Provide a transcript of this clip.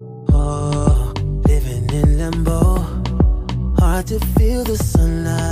Oh, living in limbo, hard to feel the sunlight.